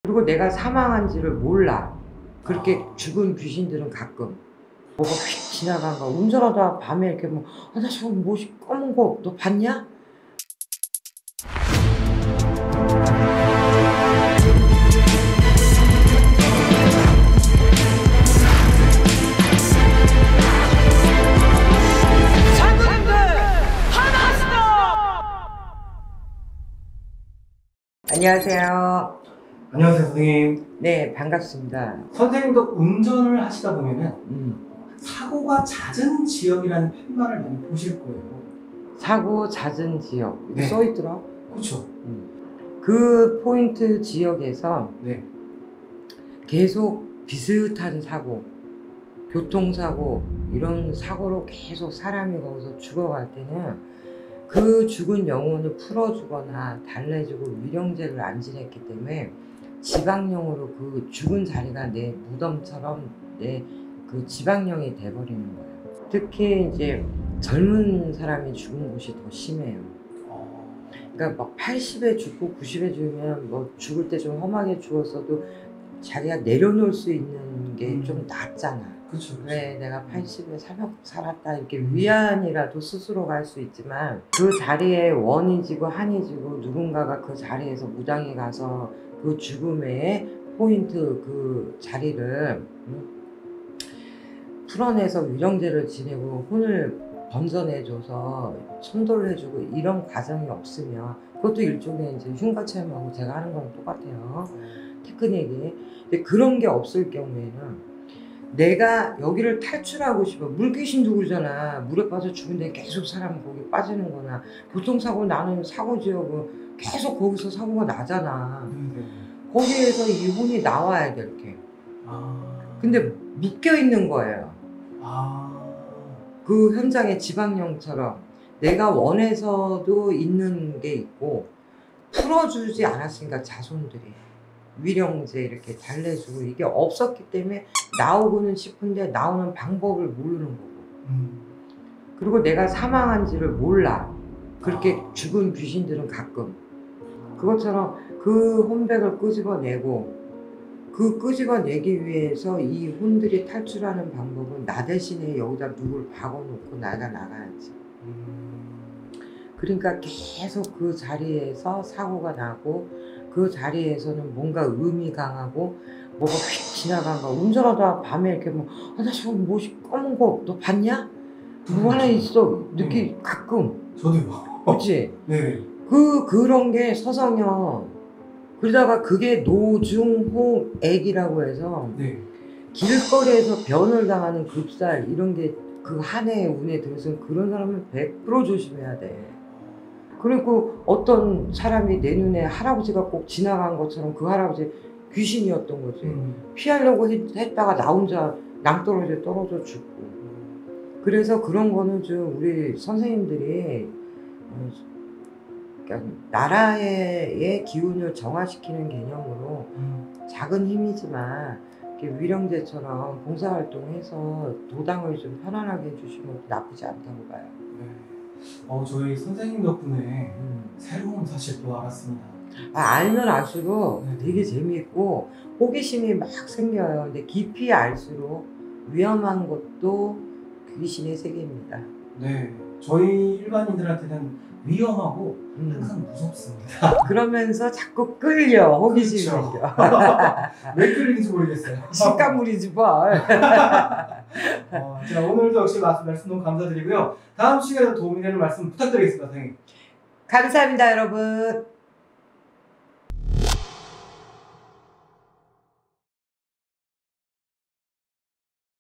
그리고 내가 사망한지를 몰라. 그렇게 죽은 귀신들은 가끔 뭐가 휙 지나간 거 운전하다가 밤에 이렇게 뭐 나 저거 뭐지 검은 거 너 봤냐? 안녕하세요. 안녕하세요, 선생님. 네, 반갑습니다. 선생님도 운전을 하시다 보면은 사고가 잦은 지역이라는 팻말을 많이 보실 거예요. 사고 잦은 지역 네. 써있더라. 그렇죠. 그 포인트 지역에서 네. 계속 비슷한 사고, 교통사고 이런 사고로 계속 사람이 거기서 죽어갈 때는 그 죽은 영혼을 풀어주거나 달래주고 위령제를 안 지냈기 때문에 지방령으로 그 죽은 자리가 내 무덤처럼 내 그 지방령이 돼버리는 거예요. 특히 이제 젊은 사람이 죽은 곳이 더 심해요. 그러니까 막 80에 죽고 90에 죽으면 뭐 죽을 때 좀 험하게 죽었어도 자기가 내려놓을 수 있는 게 좀 낫잖아. 그렇죠. 그래 내가 80에 살았다 이렇게 위안이라도 스스로가 할 수 있지만 그 자리에 원이 지고 한이 지고 누군가가 그 자리에서 무당이 가서 그 죽음의 포인트 그 자리를 풀어내서 위령제를 지내고 혼을 번져내줘서 천도를 해주고 이런 과정이 없으면 그것도 일종의 이제 흉가 체험하고 제가 하는 거랑 똑같아요. 테크닉이. 근데 그런 게 없을 경우에는 내가 여기를 탈출하고 싶어. 물귀신도 그러잖아. 물에 빠져 죽은데 계속 사람 거기 빠지는 거나 교통사고 나는 사고지역은 계속 거기서 사고가 나잖아. 거기에서 이 혼이 나와야 돼 이렇게. 근데 묶여 있는 거예요. 그 현장의 지방령처럼 내가 원해서도 있는 게 있고 풀어주지 않았으니까 자손들이 위령제 이렇게 달래주고 이게 없었기 때문에 나오고는 싶은데 나오는 방법을 모르는 거고 그리고 내가 사망한지를 몰라. 그렇게 죽은 귀신들은 가끔 그것처럼 그 혼백을 끄집어내고 그 끄집어내기 위해서 이 혼들이 탈출하는 방법은 나 대신에 여기다 누굴 박아놓고 내가 나가야지. 그러니까 계속 그 자리에서 사고가 나고 그 자리에서는 뭔가 음이 강하고 뭐가 휙 지나간 거 운전하다가 밤에 이렇게 뭐 나 저거 뭐지 검은 거 너 봤냐? 뭐 하나 있어 느끼 가끔. 저도요. 그렇지? 네. 그런 게 서성여. 그러다가 그게 노중호액이라고 해서 네. 길거리에서 변을 당하는 급살 이런 게 그 한 해의 운에 들어서는 그런 사람은 100% 조심해야 돼. 그리고 어떤 사람이 내 눈에 할아버지가 꼭 지나간 것처럼 그 할아버지 귀신이었던 거지. 피하려고 했다가 나 혼자 낭떠러지에 떨어져 죽고. 그래서 그런 거는 좀 우리 선생님들이 그러니까 나라의 기운을 정화시키는 개념으로 작은 힘이지만 이렇게 위령제처럼 봉사활동해서 도당을 좀 편안하게 해주시면 나쁘지 않다고 봐요. 네. 저희 선생님 덕분에 새로운 사실도 알았습니다. 알면 알수록 되게 재미있고 호기심이 막 생겨요. 근데 깊이 알수록 위험한 것도 귀신의 세계입니다. 네. 저희 일반인들한테는 위험하고 항상 무섭습니다. 그러면서 자꾸 끌려. 호기심이 그렇죠. 생겨. 왜 끌리는지 모르겠어요. 식감물이지 뭘. 자, 오늘도 역시 말씀 너무 감사드리고요. 다음 시간에도 도움이 되는 말씀 부탁드리겠습니다, 선생님. 감사합니다, 여러분.